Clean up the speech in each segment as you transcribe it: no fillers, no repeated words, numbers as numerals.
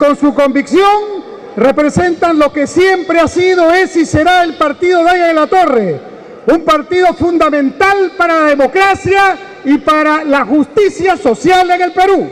con su convicción, representan lo que siempre ha sido, es y será el partido Dalia de la Torre, un partido fundamental para la democracia y para la justicia social en el Perú.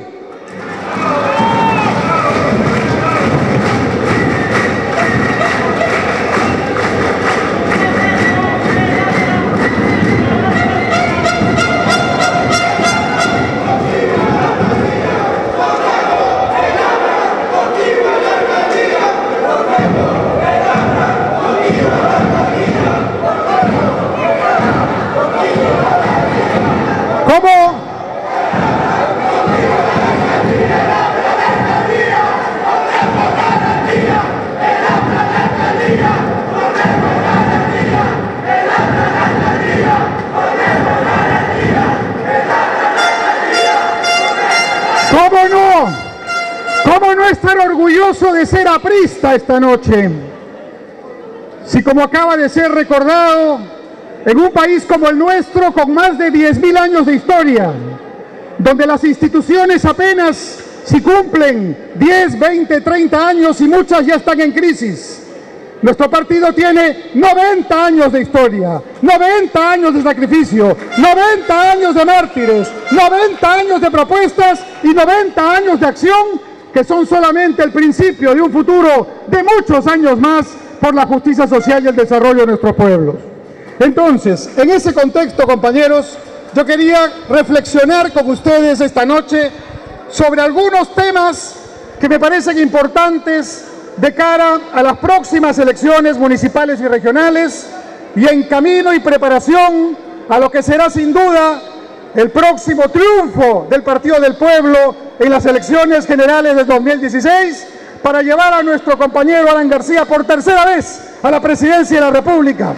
¿Cómo no estar orgulloso de ser aprista esta noche? Si, como acaba de ser recordado, en un país como el nuestro, con más de 10.000 años de historia, donde las instituciones apenas si cumplen 10, 20, 30 años y muchas ya están en crisis, nuestro partido tiene 90 años de historia, 90 años de sacrificio, 90 años de mártires, 90 años de propuestas y 90 años de acción, que son solamente el principio de un futuro de muchos años más por la justicia social y el desarrollo de nuestros pueblos. Entonces, en ese contexto, compañeros, yo quería reflexionar con ustedes esta noche sobre algunos temas que me parecen importantes de cara a las próximas elecciones municipales y regionales y en camino y preparación a lo que será sin duda el próximo triunfo del Partido del Pueblo en las elecciones generales del 2016 para llevar a nuestro compañero Alan García por tercera vez a la presidencia de la República.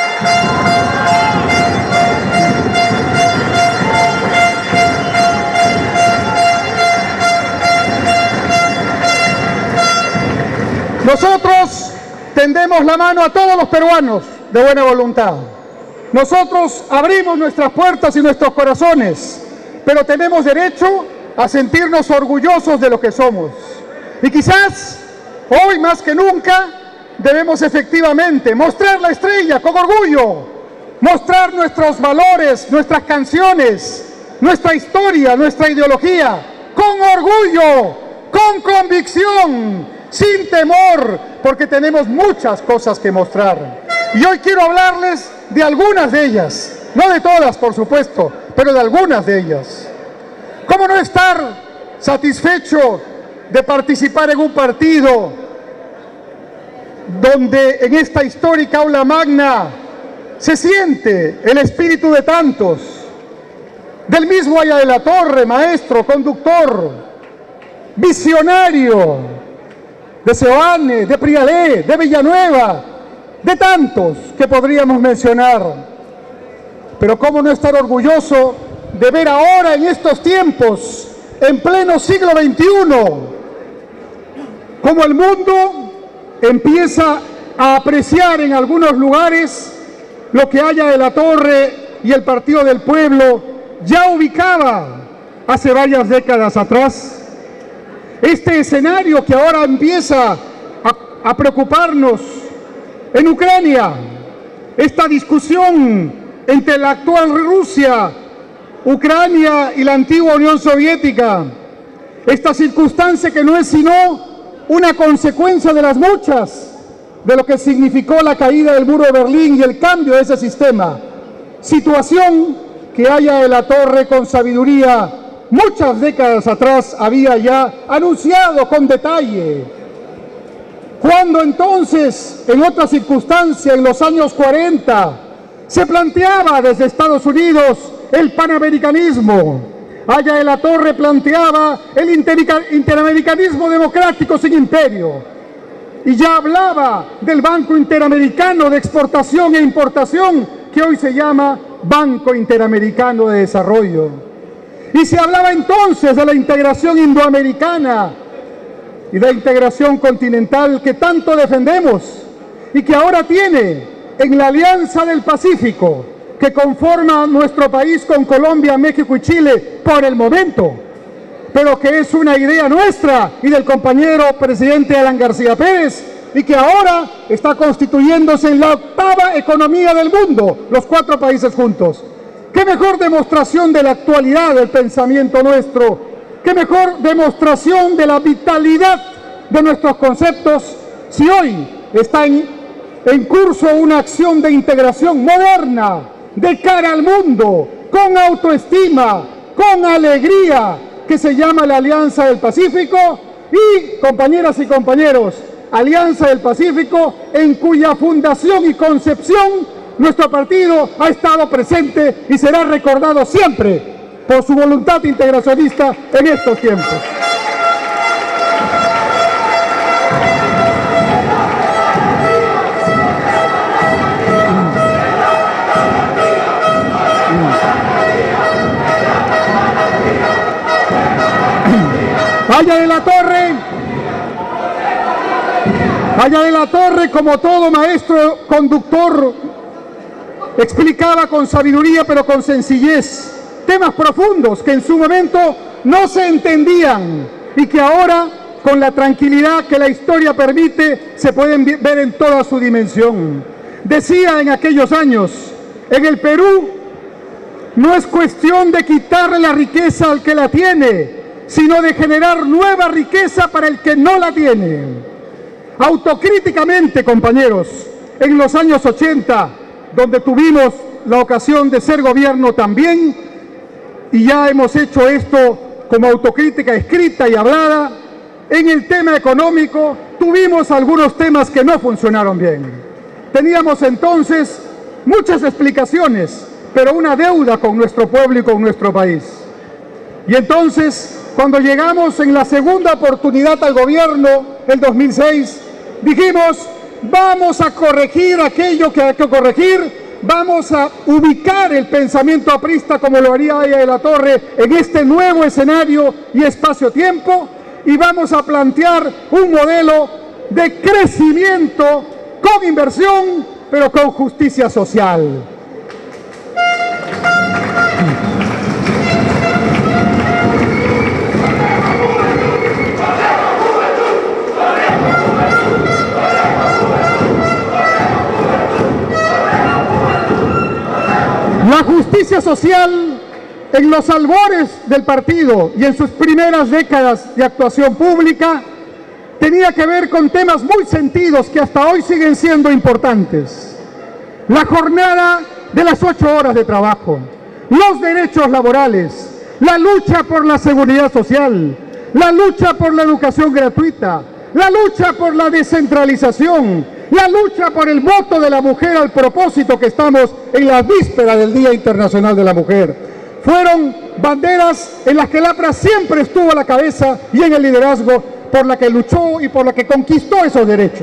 Nosotros tendemos la mano a todos los peruanos de buena voluntad. Nosotros abrimos nuestras puertas y nuestros corazones, pero tenemos derecho a sentirnos orgullosos de lo que somos. Y quizás, hoy más que nunca, debemos efectivamente mostrar la estrella con orgullo, mostrar nuestros valores, nuestras canciones, nuestra historia, nuestra ideología, con orgullo, con convicción, sin temor, porque tenemos muchas cosas que mostrar. Y hoy quiero hablarles de algunas de ellas, no de todas, por supuesto, pero de algunas de ellas. ¿Cómo no estar satisfecho de participar en un partido donde en esta histórica aula magna se siente el espíritu de tantos, del mismo Dalia de la Torre, maestro, conductor, visionario, de Seoane, de Prialé, de Villanueva, de tantos que podríamos mencionar? Pero ¿cómo no estar orgulloso de ver ahora en estos tiempos, en pleno siglo XXI, cómo el mundo empieza a apreciar en algunos lugares lo que Dalia de la Torre y el Partido del Pueblo ya ubicaba hace varias décadas atrás? Este escenario que ahora empieza a preocuparnos en Ucrania, esta discusión entre la actual Rusia, Ucrania y la antigua Unión Soviética, esta circunstancia que no es sino una consecuencia de las muchas de lo que significó la caída del muro de Berlín y el cambio de ese sistema, situación que Dalia de la Torre con sabiduría muchas décadas atrás había ya anunciado con detalle. Cuando entonces, en otra circunstancia, en los años 40, se planteaba desde Estados Unidos el panamericanismo, Dalia de la Torre planteaba el interamericanismo democrático sin imperio, y ya hablaba del Banco Interamericano de Exportación e Importación, que hoy se llama Banco Interamericano de Desarrollo. Y se hablaba entonces de la integración indoamericana y de la integración continental que tanto defendemos y que ahora tiene en la Alianza del Pacífico, que conforma nuestro país con Colombia, México y Chile por el momento, pero que es una idea nuestra y del compañero presidente Alan García Pérez, y que ahora está constituyéndose en la 8ª economía del mundo, los 4 países juntos. ¿Qué mejor demostración de la actualidad del pensamiento nuestro? ¿Qué mejor demostración de la vitalidad de nuestros conceptos si hoy está en curso una acción de integración moderna, de cara al mundo, con autoestima, con alegría, que se llama la Alianza del Pacífico? Y, compañeras y compañeros, Alianza del Pacífico, en cuya fundación y concepción nuestro partido ha estado presente y será recordado siempre por su voluntad integracionista en estos tiempos. Valle de la Torre, como todo maestro conductor, explicaba con sabiduría pero con sencillez temas profundos que en su momento no se entendían y que ahora, con la tranquilidad que la historia permite, se pueden ver en toda su dimensión. Decía en aquellos años: en el Perú no es cuestión de quitarle la riqueza al que la tiene, sino de generar nueva riqueza para el que no la tiene. Autocríticamente, compañeros, en los años 80, donde tuvimos la ocasión de ser gobierno también, y ya hemos hecho esto como autocrítica escrita y hablada, en el tema económico tuvimos algunos temas que no funcionaron bien. Teníamos entonces muchas explicaciones, pero una deuda con nuestro pueblo y con nuestro país. Y entonces, cuando llegamos en la segunda oportunidad al gobierno, el 2006, dijimos: vamos a corregir aquello que hay que corregir, vamos a ubicar el pensamiento aprista, como lo haría Valle de la Torre, en este nuevo escenario y espacio-tiempo, y vamos a plantear un modelo de crecimiento con inversión, pero con justicia social. La justicia social, en los albores del partido y en sus primeras décadas de actuación pública, tenía que ver con temas muy sentidos que hasta hoy siguen siendo importantes. La jornada de las 8 horas de trabajo, los derechos laborales, la lucha por la seguridad social, la lucha por la educación gratuita, la lucha por la descentralización, la lucha por el voto de la mujer, al propósito que estamos en la víspera del Día Internacional de la Mujer. Fueron banderas en las que el APRA siempre estuvo a la cabeza y en el liderazgo, por la que luchó y por la que conquistó esos derechos.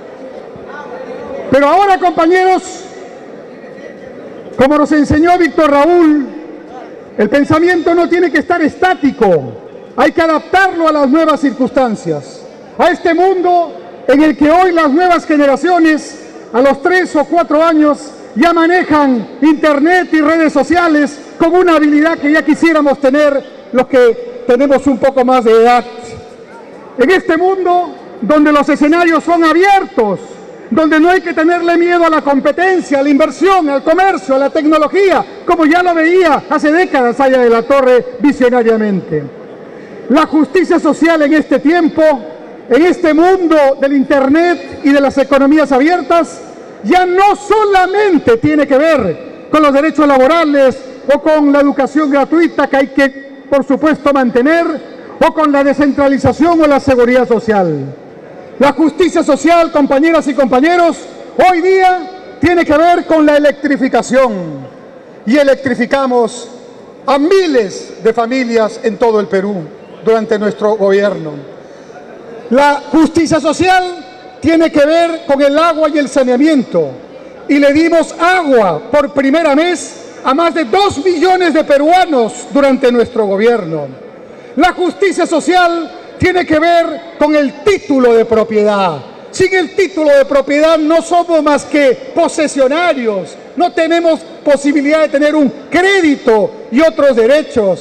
Pero ahora, compañeros, como nos enseñó Víctor Raúl, el pensamiento no tiene que estar estático, hay que adaptarlo a las nuevas circunstancias, a este mundo en el que hoy las nuevas generaciones, a los 3 o 4 años, ya manejan internet y redes sociales con una habilidad que ya quisiéramos tener los que tenemos un poco más de edad. En este mundo donde los escenarios son abiertos, donde no hay que tenerle miedo a la competencia, a la inversión, al comercio, a la tecnología, como ya lo veía hace décadas Valle de la Torre visionariamente. La justicia social en este tiempo, en este mundo del internet y de las economías abiertas, ya no solamente tiene que ver con los derechos laborales o con la educación gratuita, que hay que, por supuesto, mantener, o con la descentralización o la seguridad social. La justicia social, compañeras y compañeros, hoy día tiene que ver con la electrificación. Y electrificamos a miles de familias en todo el Perú durante nuestro gobierno. La justicia social tiene que ver con el agua y el saneamiento, y le dimos agua por primera vez a más de 2 millones de peruanos durante nuestro gobierno. La justicia social tiene que ver con el título de propiedad. Sin el título de propiedad no somos más que posesionarios, no tenemos posibilidad de tener un crédito y otros derechos.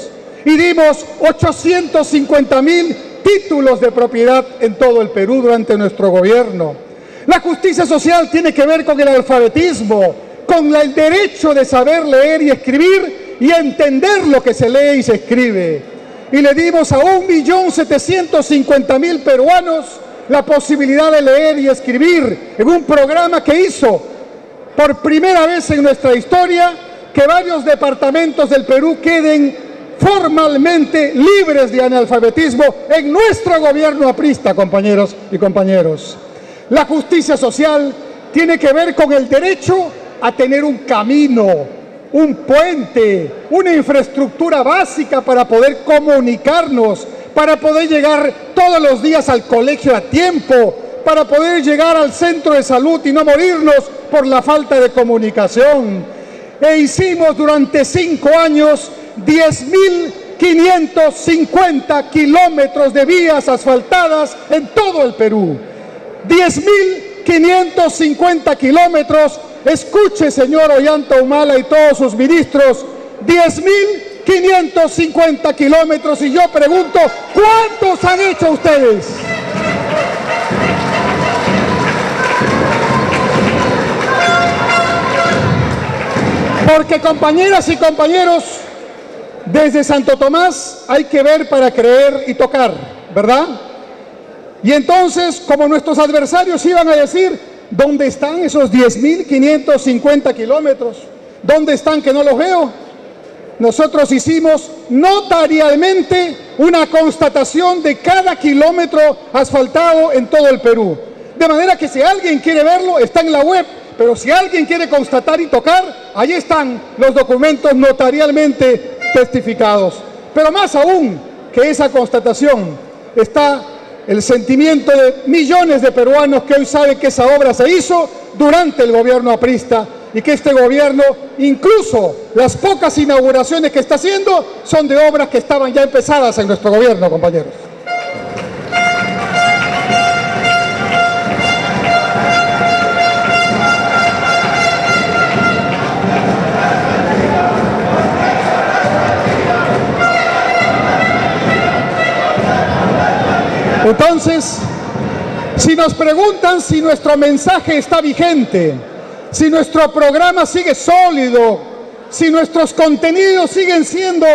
y dimos 850.000 títulos de propiedad en todo el Perú durante nuestro gobierno. La justicia social tiene que ver con el alfabetismo, con el derecho de saber leer y escribir y entender lo que se lee y se escribe. Y le dimos a 1.750.000 peruanos la posibilidad de leer y escribir en un programa que hizo por primera vez en nuestra historia que varios departamentos del Perú queden formalmente libres de analfabetismo en nuestro gobierno aprista, compañeros y compañeros. La justicia social tiene que ver con el derecho a tener un camino, un puente, una infraestructura básica para poder comunicarnos, para poder llegar todos los días al colegio a tiempo, para poder llegar al centro de salud y no morirnos por la falta de comunicación. E hicimos durante 5 años 10.550 kilómetros de vías asfaltadas en todo el Perú. 10.550 kilómetros. Escuche, señor Ollanta Humala y todos sus ministros, 10.550 kilómetros. Y yo pregunto, ¿cuántos han hecho ustedes? Porque, compañeras y compañeros, desde Santo Tomás hay que ver para creer y tocar, ¿verdad? Y entonces, como nuestros adversarios iban a decir, ¿dónde están esos 10.550 kilómetros? ¿Dónde están que no los veo? Nosotros hicimos notarialmente una constatación de cada kilómetro asfaltado en todo el Perú. De manera que si alguien quiere verlo, está en la web. Pero si alguien quiere constatar y tocar, ahí están los documentos notarialmente testificados. Pero más aún que esa constatación está el sentimiento de millones de peruanos que hoy saben que esa obra se hizo durante el gobierno aprista y que este gobierno, incluso las pocas inauguraciones que está haciendo, son de obras que estaban ya empezadas en nuestro gobierno, compañeros. Entonces, si nos preguntan si nuestro mensaje está vigente, si nuestro programa sigue sólido, si nuestros contenidos siguen siendo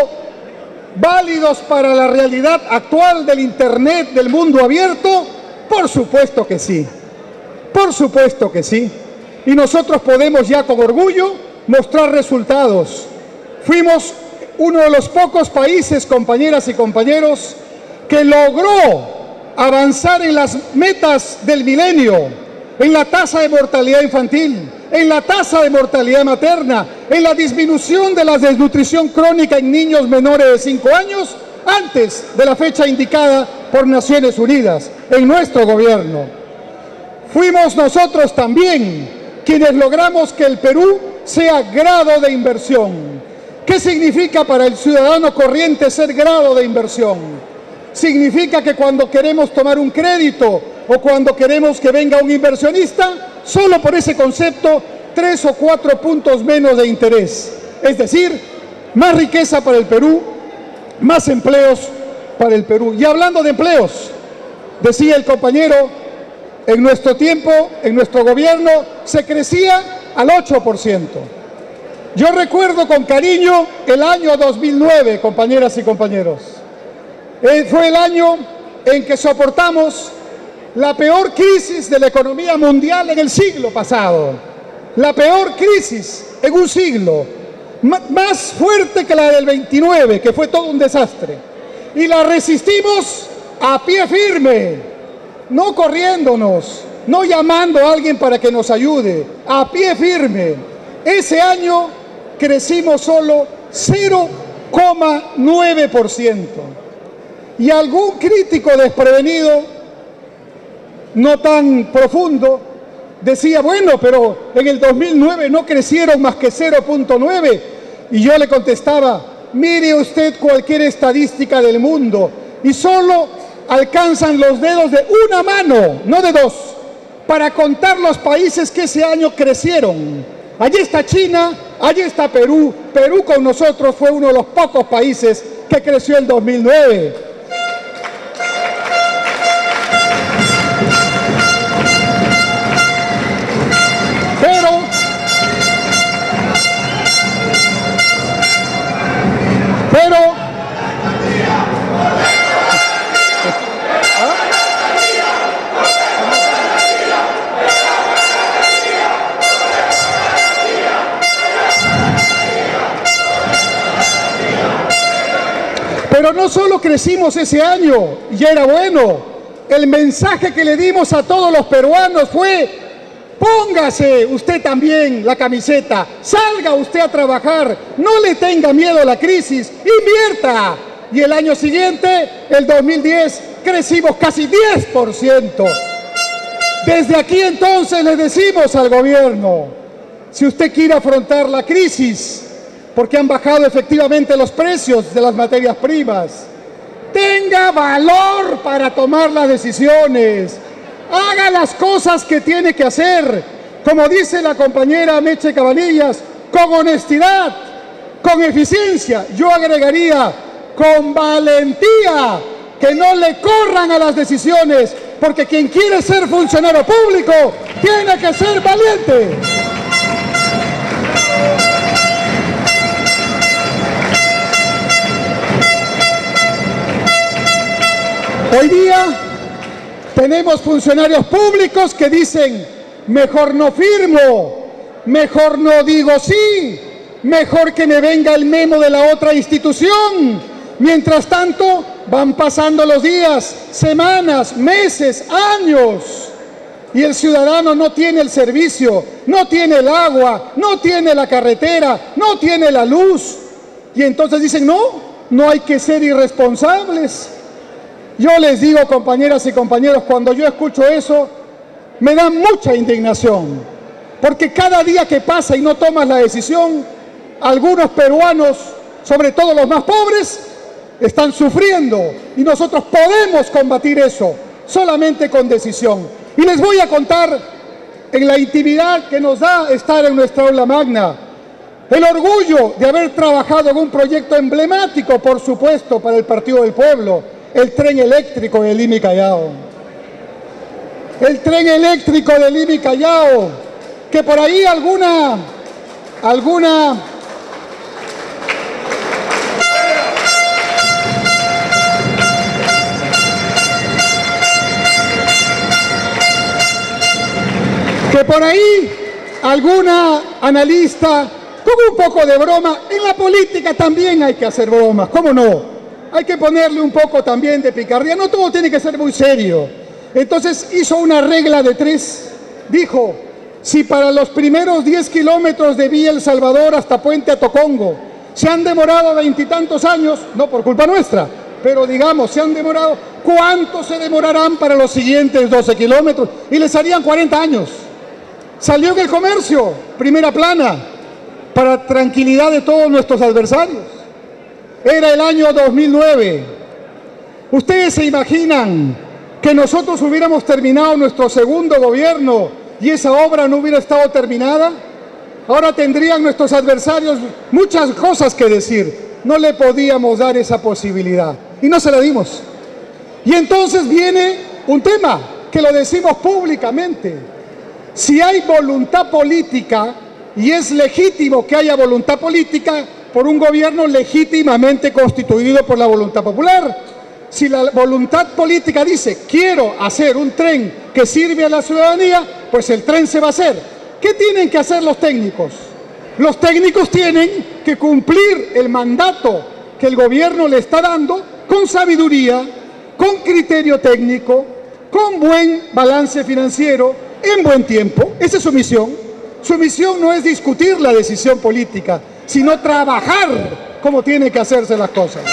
válidos para la realidad actual del Internet, del mundo abierto, por supuesto que sí. Por supuesto que sí. Y nosotros podemos ya con orgullo mostrar resultados. Fuimos uno de los pocos países, compañeras y compañeros, que logró avanzar en las metas del milenio, en la tasa de mortalidad infantil, en la tasa de mortalidad materna, en la disminución de la desnutrición crónica en niños menores de 5 años, antes de la fecha indicada por Naciones Unidas, en nuestro gobierno. Fuimos nosotros también quienes logramos que el Perú sea grado de inversión. ¿Qué significa para el ciudadano corriente ser grado de inversión? Significa que cuando queremos tomar un crédito o cuando queremos que venga un inversionista, solo por ese concepto, 3 o 4 puntos menos de interés. Es decir, más riqueza para el Perú, más empleos para el Perú. Y hablando de empleos, decía el compañero, en nuestro tiempo, en nuestro gobierno, se crecía al 8%. Yo recuerdo con cariño el año 2009, compañeras y compañeros. Fue el año en que soportamos la peor crisis de la economía mundial en el siglo pasado. La peor crisis en un siglo, más fuerte que la del 29, que fue todo un desastre. Y la resistimos a pie firme, no corriéndonos, no llamando a alguien para que nos ayude, a pie firme. Ese año crecimos solo 0,9%. Y algún crítico desprevenido, no tan profundo, decía, bueno, pero en el 2009 no crecieron más que 0,9. Y yo le contestaba, mire usted cualquier estadística del mundo y solo alcanzan los dedos de una mano, no de dos, para contar los países que ese año crecieron. Allí está China, allí está Perú. Perú con nosotros fue uno de los pocos países que creció en 2009. Pero no solo crecimos ese año, y era bueno, el mensaje que le dimos a todos los peruanos fue: póngase usted también la camiseta, salga usted a trabajar, no le tenga miedo a la crisis, invierta. Y el año siguiente, el 2010, crecimos casi 10%. Desde aquí entonces le decimos al gobierno: si usted quiere afrontar la crisis, porque han bajado efectivamente los precios de las materias primas, tenga valor para tomar las decisiones, haga las cosas que tiene que hacer, como dice la compañera Meche Cabanillas, con honestidad, con eficiencia, yo agregaría con valentía, que no le corran a las decisiones, porque quien quiere ser funcionario público tiene que ser valiente. Hoy día tenemos funcionarios públicos que dicen: mejor no firmo, mejor no digo sí, mejor que me venga el memo de la otra institución. Mientras tanto, van pasando los días, semanas, meses, años, y el ciudadano no tiene el servicio, no tiene el agua, no tiene la carretera, no tiene la luz. Y entonces dicen: no hay que ser irresponsables. Yo les digo, compañeras y compañeros, cuando yo escucho eso, me da mucha indignación, porque cada día que pasa y no tomas la decisión, algunos peruanos, sobre todo los más pobres, están sufriendo, y nosotros podemos combatir eso solamente con decisión. Y les voy a contar, en la intimidad que nos da estar en nuestra aula magna, el orgullo de haber trabajado en un proyecto emblemático, por supuesto, para el Partido del Pueblo: el tren eléctrico de Lima y Callao. El tren eléctrico de Lima y Callao, que por ahí alguna analista, con un poco de broma, en la política también hay que hacer bromas, ¿cómo no? Hay que ponerle un poco también de picardía, no todo tiene que ser muy serio. Entonces hizo una regla de 3, dijo: si para los primeros 10 kilómetros de Villa El Salvador hasta Puente Atocongo se han demorado 20 y tantos años, no por culpa nuestra, pero digamos, se han demorado, ¿cuánto se demorarán para los siguientes 12 kilómetros? Y les harían 40 años. Salió en El Comercio, primera plana, para tranquilidad de todos nuestros adversarios. Era el año 2009. ¿Ustedes se imaginan que nosotros hubiéramos terminado nuestro segundo gobierno y esa obra no hubiera estado terminada? Ahora tendrían nuestros adversarios muchas cosas que decir. No le podíamos dar esa posibilidad y no se la dimos. Y entonces viene un tema que lo decimos públicamente. Si hay voluntad política, y es legítimo que haya voluntad política por un gobierno legítimamente constituido por la voluntad popular. Si la voluntad política dice: quiero hacer un tren que sirve a la ciudadanía, pues el tren se va a hacer. ¿Qué tienen que hacer los técnicos? Los técnicos tienen que cumplir el mandato que el gobierno le está dando con sabiduría, con criterio técnico, con buen balance financiero, en buen tiempo. Esa es su misión. Su misión no es discutir la decisión política, sino trabajar como tienen que hacerse las cosas.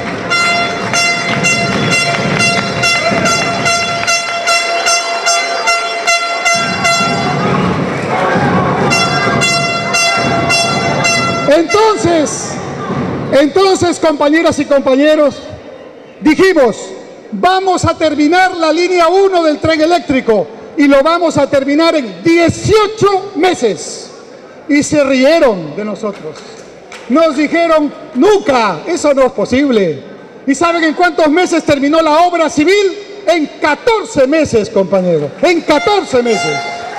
Entonces, compañeras y compañeros, dijimos: vamos a terminar la línea 1 del tren eléctrico y lo vamos a terminar en 18 meses. Y se rieron de nosotros. nos dijeron, nunca, eso no es posible. ¿Y saben en cuántos meses terminó la obra civil? En 14 meses, compañeros, en 14 meses.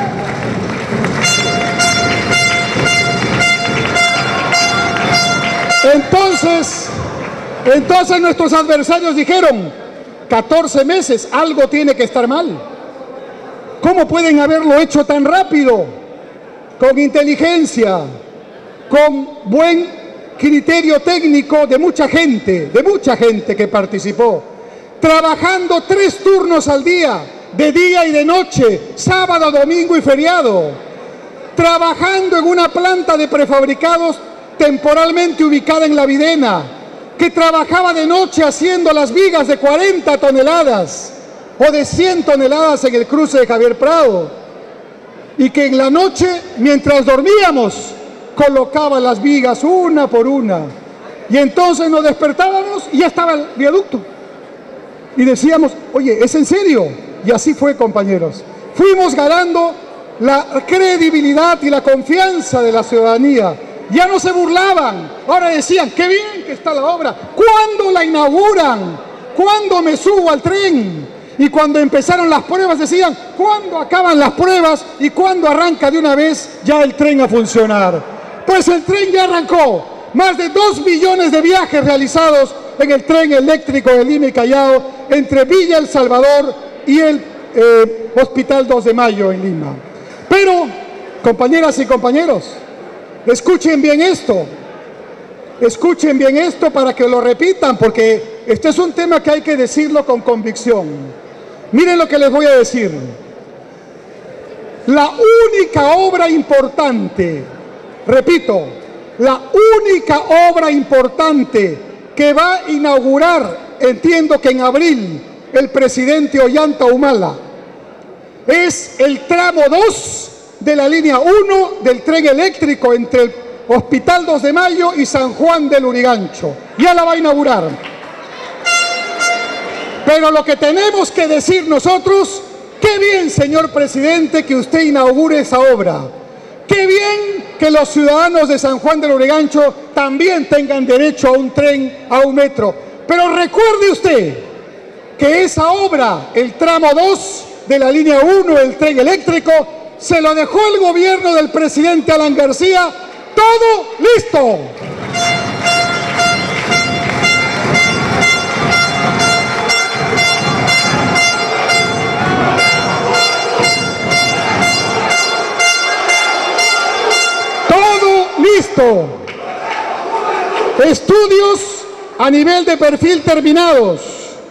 Entonces nuestros adversarios dijeron, 14 meses, algo tiene que estar mal. ¿Cómo pueden haberlo hecho tan rápido? Con inteligencia, con buen criterio técnico de mucha gente que participó, trabajando 3 turnos al día, de día y de noche, sábado, domingo y feriado, trabajando en una planta de prefabricados temporalmente ubicada en La Videna, que trabajaba de noche haciendo las vigas de 40 toneladas o de 100 toneladas en el cruce de Javier Prado, y que en la noche, mientras dormíamos, colocaba las vigas una por una, y entonces nos despertábamos y ya estaba el viaducto, y decíamos, oye, ¿es en serio? Y así fue, compañeros. Fuimos ganando la credibilidad y la confianza de la ciudadanía. Ya no se burlaban, ahora decían, qué bien que está la obra, ¿cuándo la inauguran? ¿Cuándo me subo al tren? Y cuando empezaron las pruebas decían, ¿cuándo acaban las pruebas y cuándo arranca de una vez ya el tren a funcionar? Pues el tren ya arrancó, más de 2 millones de viajes realizados en el tren eléctrico de Lima y Callao, entre Villa El Salvador y el Hospital 2 de Mayo en Lima. Pero, compañeras y compañeros, escuchen bien esto para que lo repitan, porque este es un tema que hay que decirlo con convicción. Miren lo que les voy a decir. La única obra importante, repito, la única obra importante que va a inaugurar, entiendo que en abril, el presidente Ollanta Humala, es el tramo 2 de la línea 1 del tren eléctrico entre el Hospital 2 de Mayo y San Juan del Lurigancho. Ya la va a inaugurar. Pero lo que tenemos que decir nosotros, qué bien, señor presidente, que usted inaugure esa obra. Qué bien que los ciudadanos de San Juan del Lurigancho también tengan derecho a un tren, a un metro. Pero recuerde usted que esa obra, el tramo 2 de la línea 1 del tren eléctrico, se lo dejó el gobierno del presidente Alan García, todo listo. Todo listo. Estudios a nivel de perfil terminados.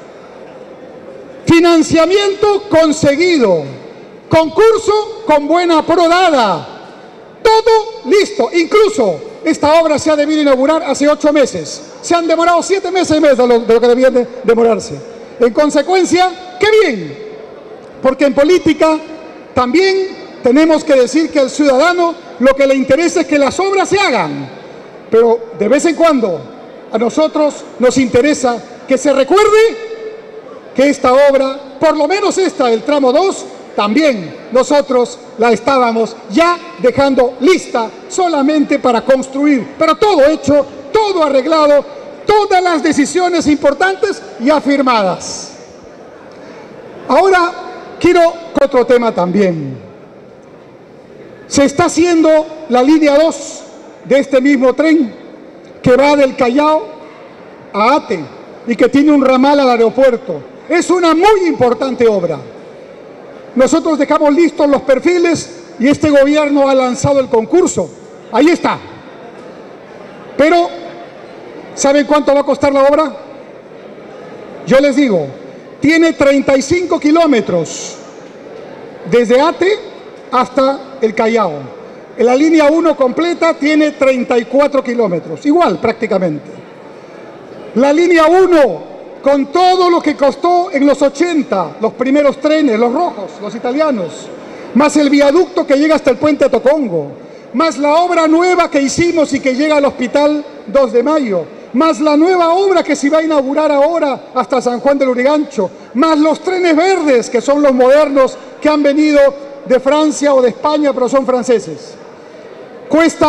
Financiamiento conseguido. Concurso con buena aprobada. Todo listo. Incluso esta obra se ha debido inaugurar hace 8 meses. Se han demorado 7 meses más de lo que debían de demorarse. En consecuencia, ¡qué bien! Porque en política también tenemos que decir que al ciudadano lo que le interesa es que las obras se hagan. Pero de vez en cuando a nosotros nos interesa que se recuerde que esta obra, por lo menos esta del tramo 2, también nosotros la estábamos ya dejando lista solamente para construir, pero todo hecho, todo arreglado, todas las decisiones importantes ya firmadas. Ahora quiero otro tema también. Se está haciendo la línea 2 de este mismo tren que va del Callao a Ate y que tiene un ramal al aeropuerto. Es una muy importante obra. Nosotros dejamos listos los perfiles y este gobierno ha lanzado el concurso. Ahí está. Pero, ¿saben cuánto va a costar la obra? Yo les digo, tiene 35 kilómetros desde Ate hasta el Callao. En la línea 1 completa tiene 34 kilómetros, igual prácticamente. La línea 1, con todo lo que costó en los 80, los primeros trenes, los rojos, los italianos, más el viaducto que llega hasta el puente Tocongo, más la obra nueva que hicimos y que llega al Hospital 2 de Mayo, más la nueva obra que se va a inaugurar ahora hasta San Juan del Lurigancho, más los trenes verdes, que son los modernos que han venido de Francia o de España, pero son franceses. Cuesta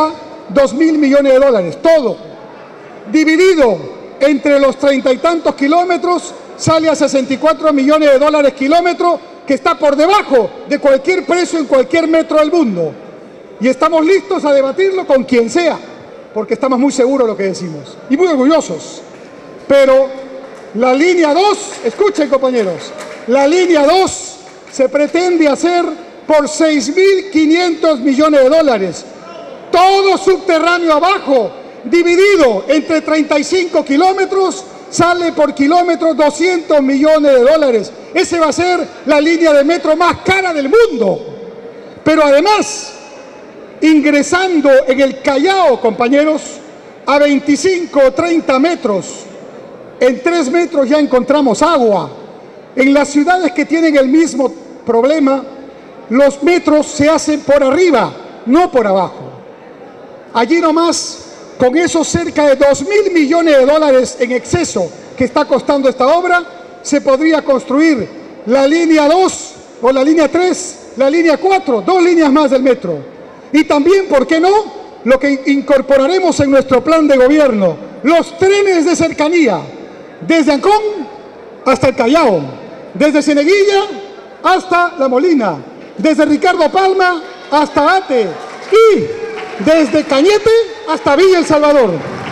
2.000 millones de dólares, todo. Dividido entre los 30 y tantos kilómetros, sale a 64 millones de dólares kilómetro, que está por debajo de cualquier precio en cualquier metro del mundo. Y estamos listos a debatirlo con quien sea, porque estamos muy seguros de lo que decimos y muy orgullosos. Pero la línea 2, escuchen compañeros, la línea 2 se pretende hacer por 6.500 millones de dólares. Todo subterráneo abajo, dividido entre 35 kilómetros, sale por kilómetro 200 millones de dólares. Esa va a ser la línea de metro más cara del mundo. Pero además, ingresando en el Callao, compañeros, a 25 o 30 metros, en 3 metros ya encontramos agua. En las ciudades que tienen el mismo problema, los metros se hacen por arriba, no por abajo. Allí nomás, con esos cerca de 2.000 millones de dólares en exceso que está costando esta obra, se podría construir la línea 2 o la línea 3, la línea 4, 2 líneas más del metro. Y también, ¿por qué no?, lo que incorporaremos en nuestro plan de gobierno, los trenes de cercanía, desde Ancón hasta el Callao, desde Cieneguilla hasta La Molina, desde Ricardo Palma hasta Ate y desde Cañete hasta Villa El Salvador.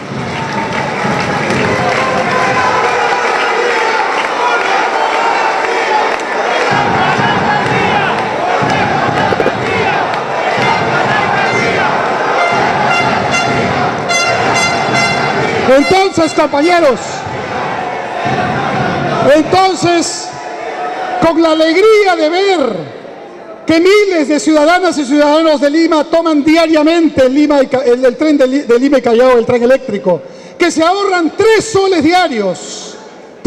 Entonces, compañeros, con la alegría de ver que miles de ciudadanas y ciudadanos de Lima toman diariamente el tren de Lima y Callao, el tren eléctrico, que se ahorran 3 soles diarios,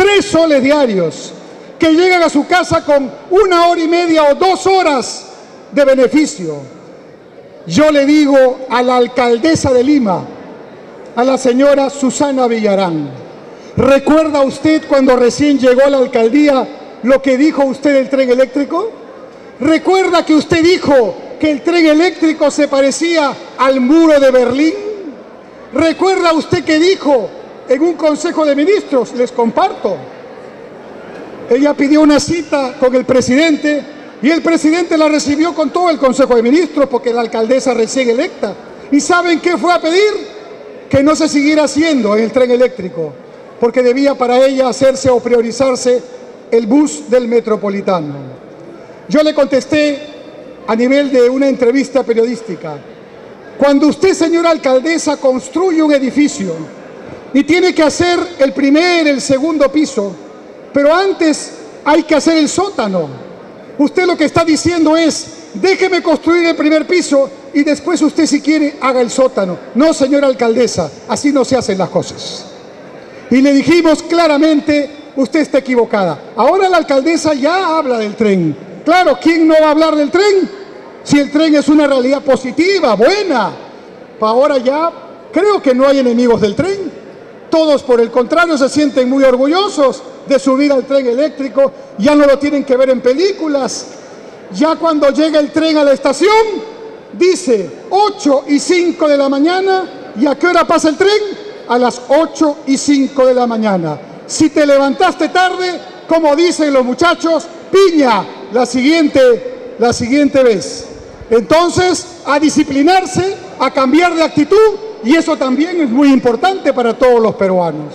que llegan a su casa con 1 hora y media o 2 horas de beneficio. Yo le digo a la alcaldesa de Lima, a la señora Susana Villarán, ¿recuerda usted cuando recién llegó a la alcaldía lo que dijo usted del tren eléctrico? ¿Recuerda que usted dijo que el tren eléctrico se parecía al muro de Berlín? ¿Recuerda usted que dijo en un consejo de ministros? Les comparto. Ella pidió una cita con el presidente y el presidente la recibió con todo el consejo de ministros porque la alcaldesa recién electa. ¿Y saben qué fue a pedir? Que no se siguiera haciendo en el tren eléctrico, porque debía para ella hacerse o priorizarse el bus del metropolitano. Yo le contesté a nivel de una entrevista periodística: cuando usted, señora alcaldesa, construye un edificio y tiene que hacer el primer, el segundo piso, pero antes hay que hacer el sótano, usted lo que está diciendo es: déjeme construir el primer piso y después usted, si quiere, haga el sótano. No, señora alcaldesa, así no se hacen las cosas. Y le dijimos claramente: usted está equivocada. Ahora la alcaldesa ya habla del tren. Claro, ¿quién no va a hablar del tren? Si el tren es una realidad positiva, buena. Ahora ya creo que no hay enemigos del tren. Todos, por el contrario, se sienten muy orgullosos de subir al tren eléctrico. Ya no lo tienen que ver en películas. Ya cuando llega el tren a la estación, dice 8:05 de la mañana. ¿Y a qué hora pasa el tren? A las 8:05 de la mañana. Si te levantaste tarde, como dicen los muchachos, piña la siguiente vez. Entonces, a disciplinarse, a cambiar de actitud, y eso también es muy importante para todos los peruanos.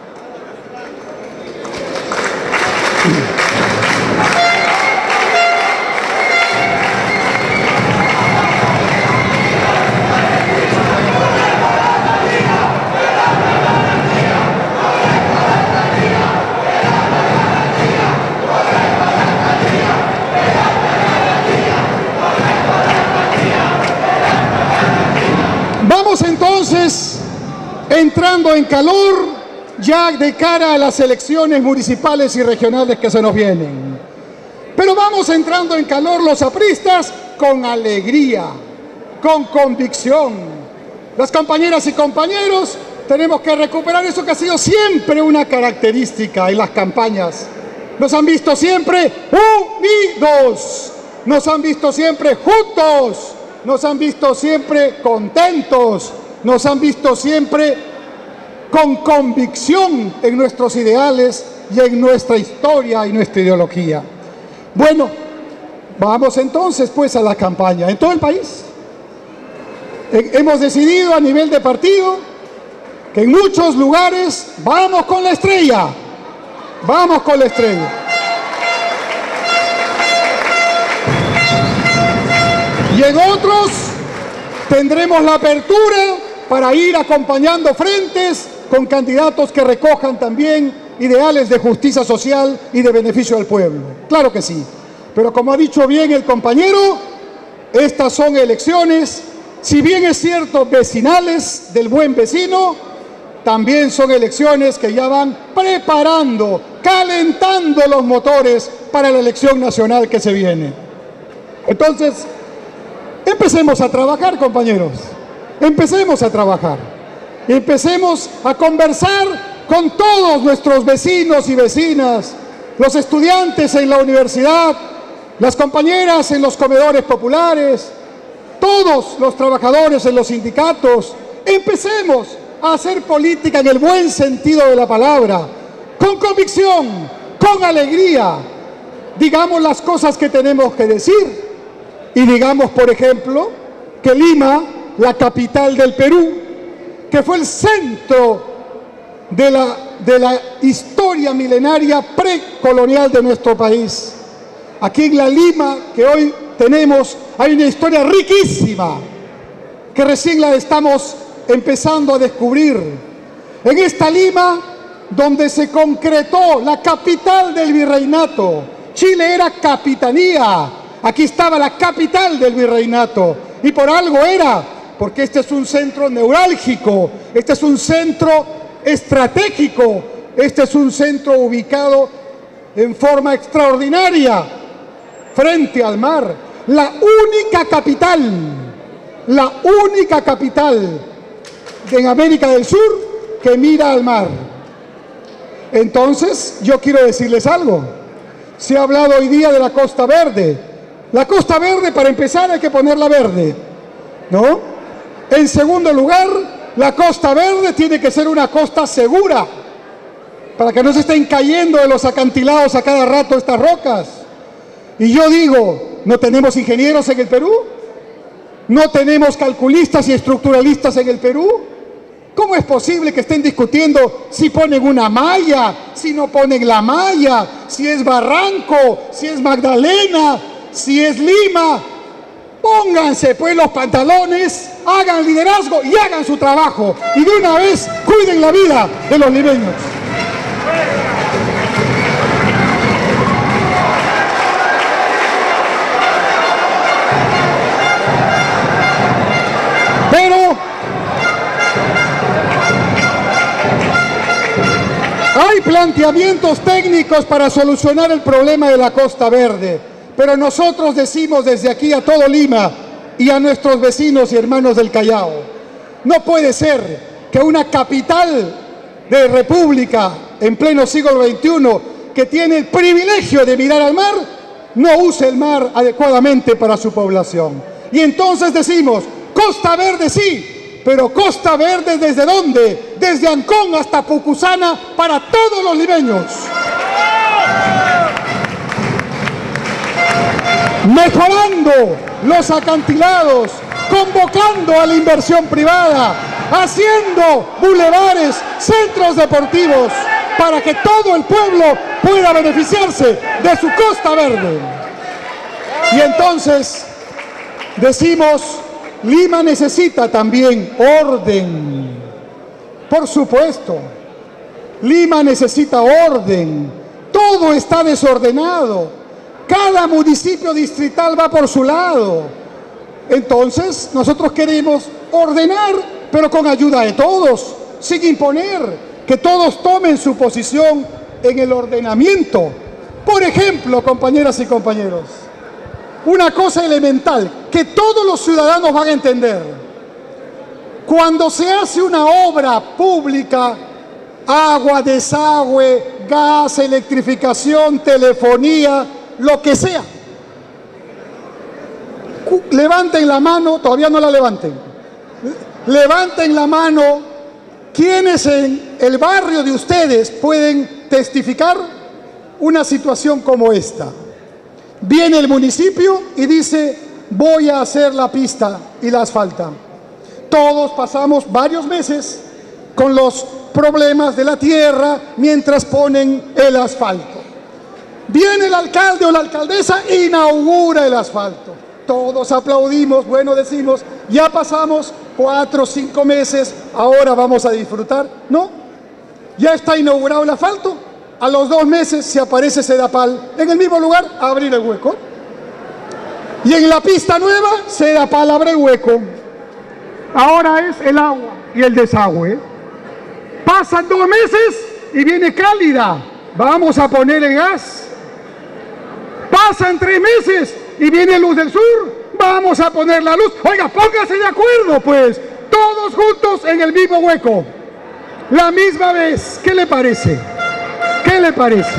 Vamos entonces entrando en calor ya de cara a las elecciones municipales y regionales que se nos vienen. Pero vamos entrando en calor los apristas con alegría, con convicción. Las compañeras y compañeros tenemos que recuperar eso que ha sido siempre una característica en las campañas. Nos han visto siempre unidos, nos han visto siempre juntos, nos han visto siempre contentos, nos han visto siempre con convicción en nuestros ideales y en nuestra historia y nuestra ideología. Bueno, vamos entonces pues a la campaña en todo el país. Hemos decidido a nivel de partido que en muchos lugares vamos con la estrella, vamos con la estrella. Y en otros tendremos la apertura para ir acompañando frentes con candidatos que recojan también ideales de justicia social y de beneficio al pueblo. Claro que sí. Pero como ha dicho bien el compañero, estas son elecciones, si bien es cierto, vecinales del buen vecino, también son elecciones que ya van preparando, calentando los motores para la elección nacional que se viene. Entonces, empecemos a trabajar, compañeros. Empecemos a trabajar. Empecemos a conversar con todos nuestros vecinos y vecinas, los estudiantes en la universidad, las compañeras en los comedores populares, todos los trabajadores en los sindicatos. Empecemos a hacer política en el buen sentido de la palabra, con convicción, con alegría. Digamos las cosas que tenemos que decir y digamos, por ejemplo, que Lima, la capital del Perú, que fue el centro de la historia milenaria precolonial de nuestro país. Aquí en la Lima que hoy tenemos hay una historia riquísima que recién la estamos empezando a descubrir. En esta Lima, donde se concretó la capital del virreinato, Chile era capitanía, aquí estaba la capital del virreinato, y por algo era, porque este es un centro neurálgico, este es un centro estratégico, este es un centro ubicado en forma extraordinaria frente al mar, la única capital en América del Sur que mira al mar. Entonces, yo quiero decirles algo. Se ha hablado hoy día de la Costa Verde. La Costa Verde, para empezar, hay que ponerla verde, ¿no? En segundo lugar, la Costa Verde tiene que ser una costa segura, para que no se estén cayendo de los acantilados a cada rato estas rocas. Y yo digo, ¿no tenemos ingenieros en el Perú? ¿No tenemos calculistas y estructuralistas en el Perú? ¿Cómo es posible que estén discutiendo si ponen una malla, si no ponen la malla, si es Barranco, si es Magdalena, si es Lima? Pónganse pues los pantalones, hagan liderazgo y hagan su trabajo. Y de una vez cuiden la vida de los limeños. Pero hay planteamientos técnicos para solucionar el problema de la Costa Verde. Pero nosotros decimos desde aquí a todo Lima y a nuestros vecinos y hermanos del Callao, no puede ser que una capital de república en pleno siglo XXI, que tiene el privilegio de mirar al mar, no use el mar adecuadamente para su población. Y entonces decimos, Costa Verde sí, pero Costa Verde ¿desde dónde? Desde Ancón hasta Pucusana para todos los limeños. Mejorando los acantilados, convocando a la inversión privada, haciendo bulevares, centros deportivos, para que todo el pueblo pueda beneficiarse de su Costa Verde. Y entonces decimos, Lima necesita también orden. Por supuesto, Lima necesita orden. Todo está desordenado. Cada municipio distrital va por su lado. Entonces, nosotros queremos ordenar, pero con ayuda de todos, sin imponer, que todos tomen su posición en el ordenamiento. Por ejemplo, compañeras y compañeros, una cosa elemental que todos los ciudadanos van a entender. Cuando se hace una obra pública, agua, desagüe, gas, electrificación, telefonía, lo que sea, levanten la mano, todavía no la levanten, Levanten la mano quienes en el barrio de ustedes pueden testificar una situación como esta. Viene el municipio y dice, voy a hacer la pista y la asfalta. Todos pasamos varios meses con los problemas de la tierra mientras ponen el asfalto. Viene el alcalde o la alcaldesa e inaugura el asfalto. Todos aplaudimos, bueno, decimos, ya pasamos 4 o 5 meses, ahora vamos a disfrutar. No, ya está inaugurado el asfalto. A los 2 meses se aparece Sedapal en el mismo lugar a abrir el hueco. Y en la pista nueva, Sedapal abre el hueco. Ahora es el agua y el desagüe. Pasan 2 meses y viene Cálida. Vamos a poner el gas. Pasan 3 meses y viene Luz del Sur. Vamos a poner la luz. Oiga, póngase de acuerdo, pues. Todos juntos en el mismo hueco. La misma vez. ¿Qué le parece? ¿Qué le parece?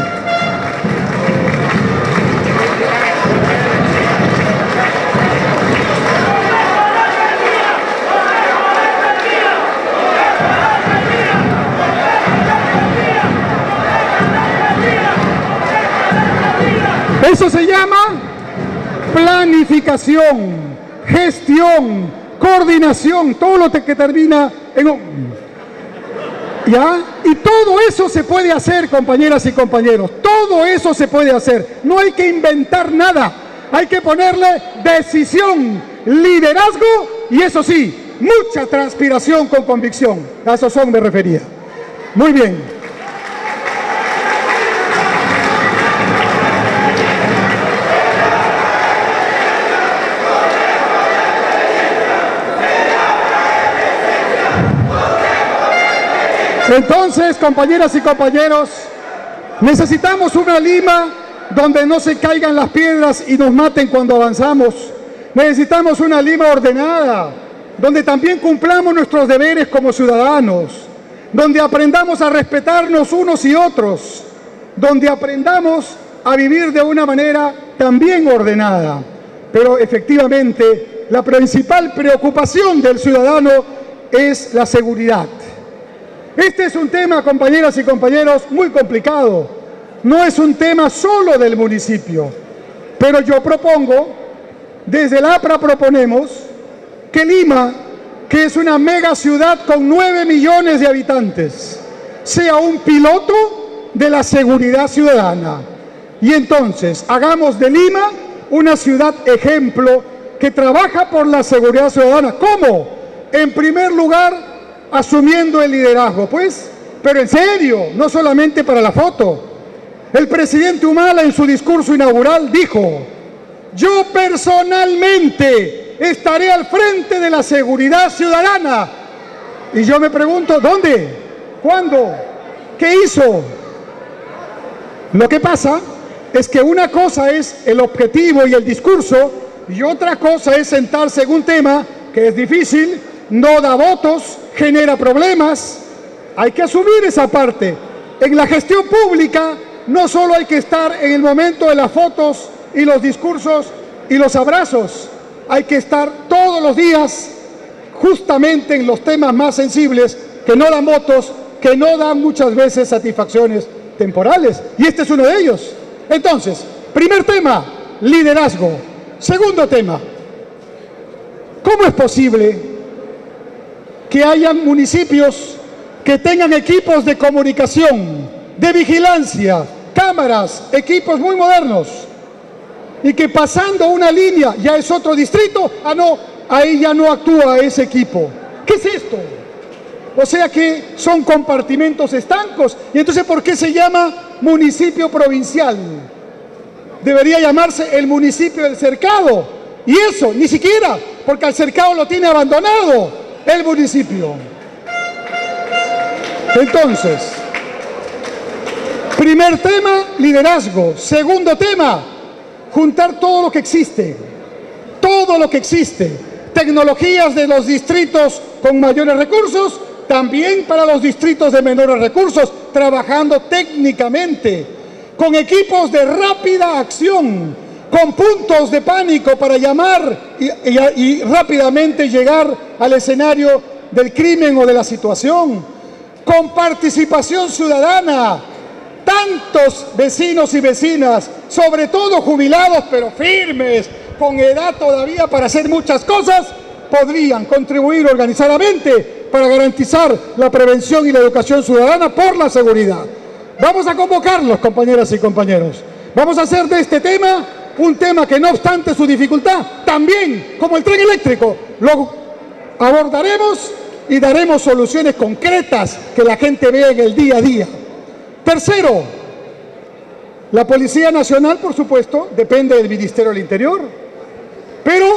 Eso se llama planificación, gestión, coordinación, todo lo que termina en... ¿Ya? Y todo eso se puede hacer, compañeras y compañeros, todo eso se puede hacer. No hay que inventar nada, hay que ponerle decisión, liderazgo y eso sí, mucha transpiración con convicción. A eso me refería. Muy bien. Entonces, compañeras y compañeros, necesitamos una Lima donde no se caigan las piedras y nos maten cuando avanzamos. Necesitamos una Lima ordenada, donde también cumplamos nuestros deberes como ciudadanos, donde aprendamos a respetarnos unos y otros, donde aprendamos a vivir de una manera también ordenada. Pero efectivamente, la principal preocupación del ciudadano es la seguridad. Este es un tema, compañeras y compañeros, muy complicado. No es un tema solo del municipio, pero yo propongo, desde el APRA proponemos, que Lima, que es una mega ciudad con 9 millones de habitantes, sea un piloto de la seguridad ciudadana. Y entonces, hagamos de Lima una ciudad ejemplo que trabaja por la seguridad ciudadana. ¿Cómo? En primer lugar, asumiendo el liderazgo, pues, pero en serio, no solamente para la foto. El presidente Humala en su discurso inaugural dijo, yo personalmente estaré al frente de la seguridad ciudadana. Y yo me pregunto, ¿dónde? ¿Cuándo? ¿Qué hizo? Lo que pasa es que una cosa es el objetivo y el discurso y otra cosa es sentarse en un tema que es difícil, no da votos, genera problemas. Hay que asumir esa parte. En la gestión pública no solo hay que estar en el momento de las fotos y los discursos y los abrazos, hay que estar todos los días justamente en los temas más sensibles que no dan votos, que no dan muchas veces satisfacciones temporales, y este es uno de ellos. Entonces, primer tema, liderazgo. Segundo tema, ¿cómo es posible que hayan municipios que tengan equipos de comunicación, de vigilancia, cámaras, equipos muy modernos, y que pasando una línea ya es otro distrito? Ah, no, ahí ya no actúa ese equipo. ¿Qué es esto? O sea que son compartimentos estancos. Y entonces, ¿por qué se llama municipio provincial? Debería llamarse el municipio del cercado. Y eso, ni siquiera, porque al cercado lo tiene abandonado el municipio. Entonces, primer tema, liderazgo. Segundo tema, juntar todo lo que existe. Todo lo que existe. Tecnologías de los distritos con mayores recursos, también para los distritos de menores recursos, trabajando técnicamente, con equipos de rápida acción, con puntos de pánico para llamar y rápidamente llegar al escenario del crimen o de la situación, con participación ciudadana. Tantos vecinos y vecinas, sobre todo jubilados pero firmes, con edad todavía para hacer muchas cosas, podrían contribuir organizadamente para garantizar la prevención y la educación ciudadana por la seguridad. Vamos a convocarlos, compañeras y compañeros. Vamos a hacer de este tema un tema que, no obstante su dificultad, también, como el tren eléctrico, lo abordaremos y daremos soluciones concretas que la gente vea en el día a día. Tercero, la Policía Nacional, por supuesto, depende del Ministerio del Interior, pero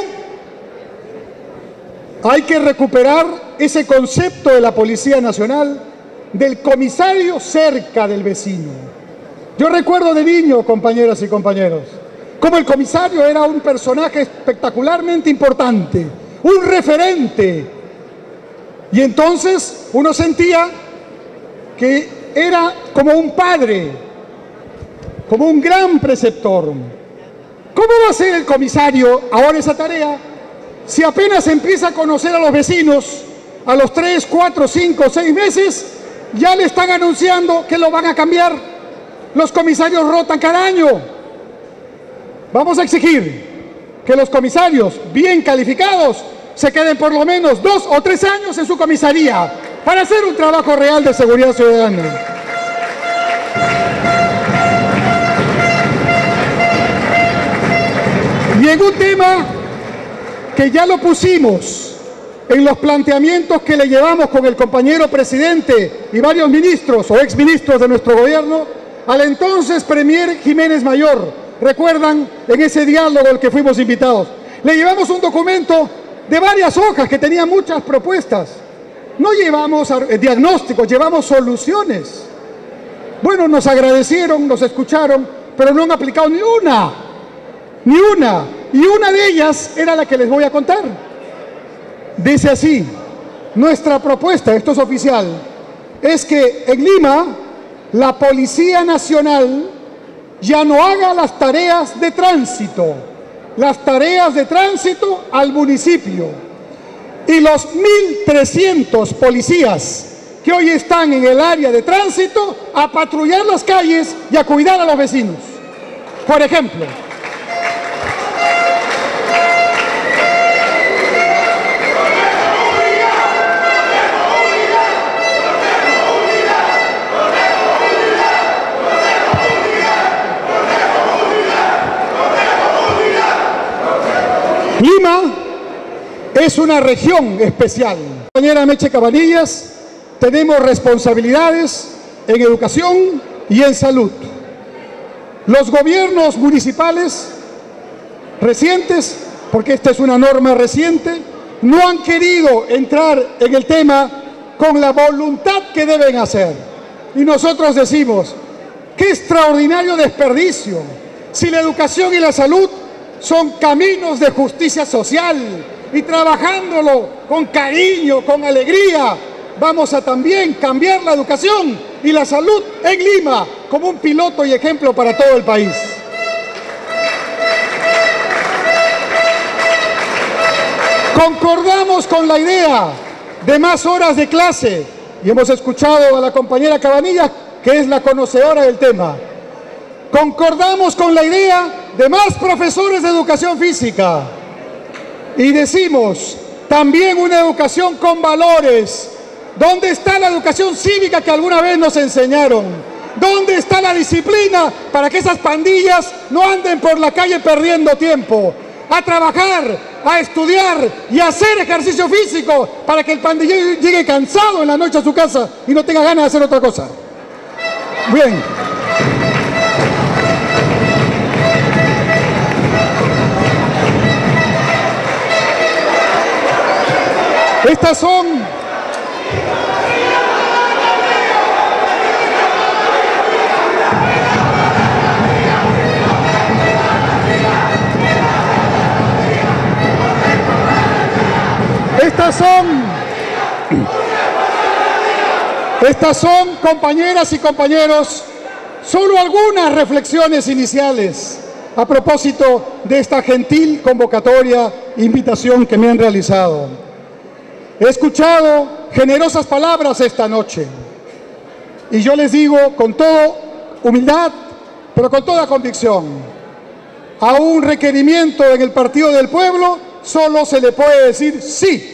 hay que recuperar ese concepto de la Policía Nacional, del comisario cerca del vecino. Yo recuerdo de niño, compañeras y compañeros, cómo el comisario era un personaje espectacularmente importante, un referente. Y entonces uno sentía que era como un padre, como un gran preceptor. ¿Cómo va a ser el comisario ahora esa tarea si apenas empieza a conocer a los vecinos? A los 3, 4, 5, 6 meses ya le están anunciando que lo van a cambiar. Los comisarios rotan cada año. Vamos a exigir que los comisarios bien calificados se queden por lo menos 2 o 3 años en su comisaría para hacer un trabajo real de seguridad ciudadana. Y en un tema que ya lo pusimos en los planteamientos que le llevamos con el compañero presidente y varios ministros o exministros de nuestro gobierno, al entonces Premier Jiménez Mayor, recuerdan en ese diálogo al que fuimos invitados, le llevamos un documento de varias hojas que tenía muchas propuestas. No llevamos diagnósticos, llevamos soluciones. Bueno, nos agradecieron, nos escucharon, pero no han aplicado ni una. Ni una. Y una de ellas era la que les voy a contar. Dice así: nuestra propuesta, esto es oficial, es que en Lima la Policía Nacional ya no haga las tareas de tránsito al municipio. Y los 1.300 policías que hoy están en el área de tránsito a patrullar las calles y a cuidar a los vecinos. Por ejemplo, Lima es una región especial. Compañera Meche Cabanillas, tenemos responsabilidades en educación y en salud. Los gobiernos municipales recientes, porque esta es una norma reciente, no han querido entrar en el tema con la voluntad que deben hacer. Y nosotros decimos, qué extraordinario desperdicio, si la educación y la salud son caminos de justicia social, y trabajándolo con cariño, con alegría, vamos a también cambiar la educación y la salud en Lima como un piloto y ejemplo para todo el país. Concordamos con la idea de más horas de clase y hemos escuchado a la compañera Cabanillas, que es la conocedora del tema. Concordamos con la idea de más profesores de educación física y decimos también una educación con valores. ¿Dónde está la educación cívica que alguna vez nos enseñaron? ¿Dónde está la disciplina para que esas pandillas no anden por la calle perdiendo tiempo? A trabajar, a estudiar y a hacer ejercicio físico para que el pandillero llegue cansado en la noche a su casa y no tenga ganas de hacer otra cosa. Bien. Estas son compañeras y compañeros, solo algunas reflexiones iniciales a propósito de esta gentil convocatoria, invitación que me han realizado. He escuchado generosas palabras esta noche y yo les digo con toda humildad, pero con toda convicción, a un requerimiento en el Partido del Pueblo solo se le puede decir sí.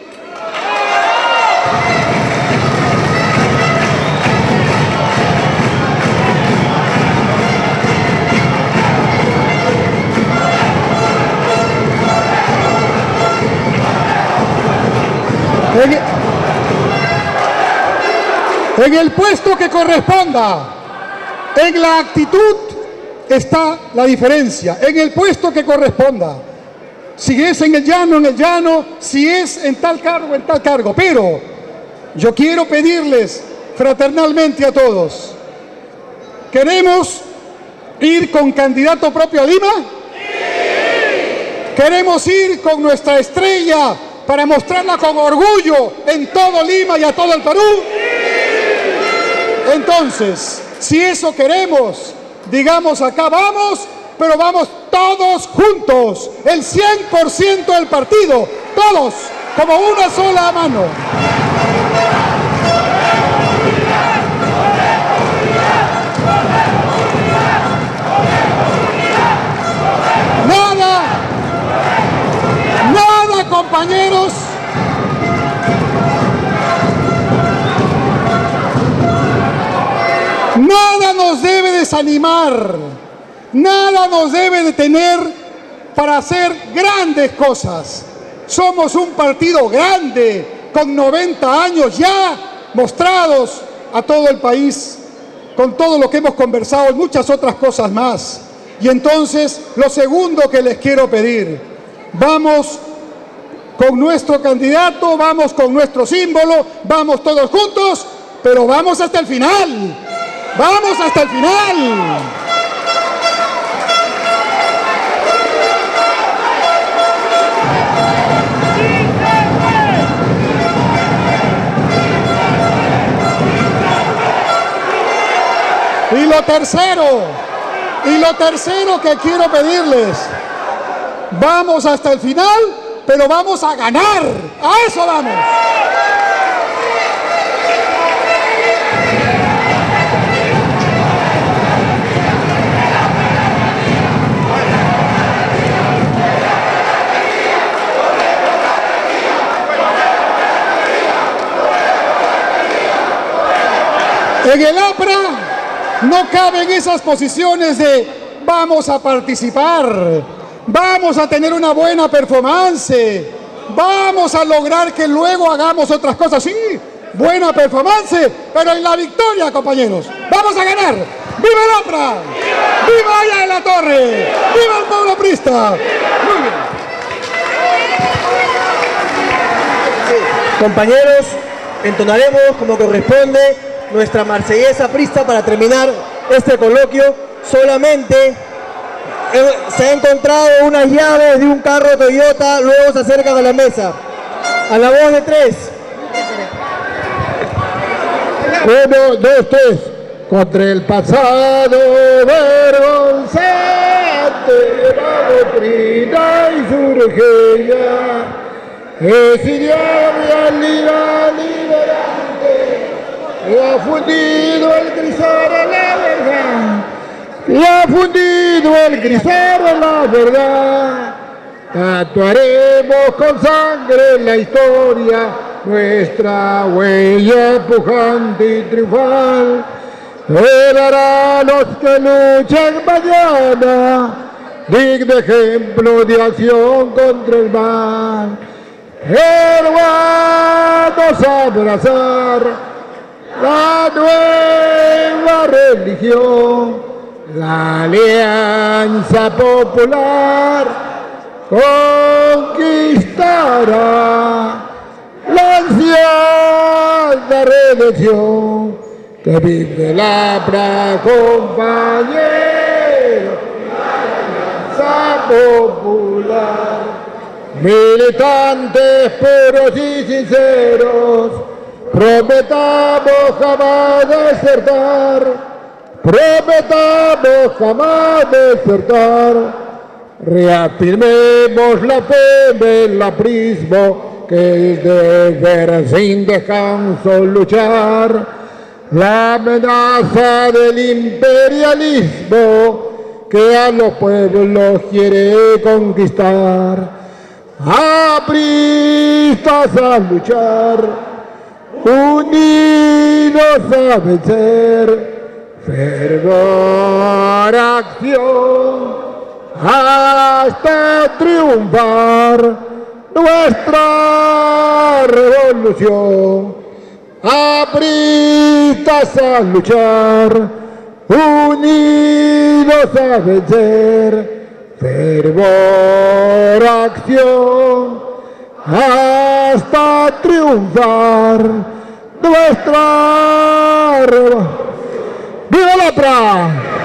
En el puesto que corresponda, en la actitud está la diferencia, en el puesto que corresponda. Si es en el llano, si es en tal cargo, pero yo quiero pedirles fraternalmente a todos, ¿queremos ir con candidato propio a Lima? ¿Queremos ir con nuestra estrella para mostrarla con orgullo en todo Lima y a todo el Perú? Entonces, si eso queremos, digamos acá vamos, pero vamos todos juntos, el 100% del partido, todos, como una sola mano. Nada, compañeros. Nada nos debe desanimar, nada nos debe detener para hacer grandes cosas. Somos un partido grande, con 90 años ya mostrados a todo el país, con todo lo que hemos conversado y muchas otras cosas más. Y entonces, lo segundo que les quiero pedir, vamos con nuestro candidato, vamos con nuestro símbolo, vamos todos juntos, pero vamos hasta el final. ¡Vamos hasta el final! Y lo tercero que quiero pedirles, vamos hasta el final, pero vamos a ganar. ¡A eso vamos! En el APRA no caben esas posiciones de vamos a participar, vamos a tener una buena performance, vamos a lograr que luego hagamos otras cosas. Sí, buena performance, pero en la victoria, compañeros, vamos a ganar. ¡Viva el APRA! ¡Viva Aya de la Torre! ¡Viva el pueblo aprista! Muy bien. Compañeros, entonaremos como corresponde nuestra marsellesa aprista para terminar este coloquio. Solamente se han encontrado unas llaves de un carro Toyota, luego se acercan a la mesa. A la voz de 3. 1, 2, 3. Contra el pasado vergonzante, la doctrina insurgencia, es ideal liberante, y ha fundido el crisol de la verdad, y ha fundido el crisol de la verdad. Tatuaremos con sangre en la historia nuestra huella pujante y triunfal. Él hará a los que luchan mañana digno ejemplo de acción contra el mal. Él va a nos abrazar la nueva religión, la alianza popular conquistará la anciana redención. Que vive el APRA, compañero, la alianza popular. Militantes puros y sinceros, prometamos jamás desertar, prometamos jamás desertar. Reafirmemos la fe del aprismo que es deber sin descanso luchar la amenaza del imperialismo que a los pueblos quiere conquistar. Apristas a luchar, unidos a vencer, fervor, acción, hasta triunfar nuestra revolución. Apristas a luchar, unidos a vencer, fervor, acción, hasta triunfar nuestra revolución. ¡Viva la PRA!